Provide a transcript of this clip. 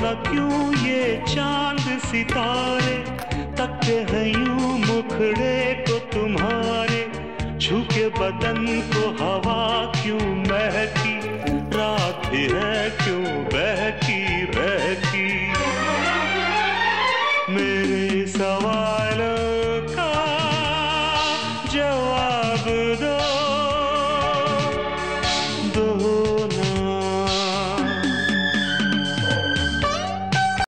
क्यों ये चांद सितारे तकते हैं यूं मुखड़े को तुम्हारे, छू के बदन को हवा क्यों महकी, रात भी है क्यों बहकी बहकी। मेरे सवालों का जवाब दो।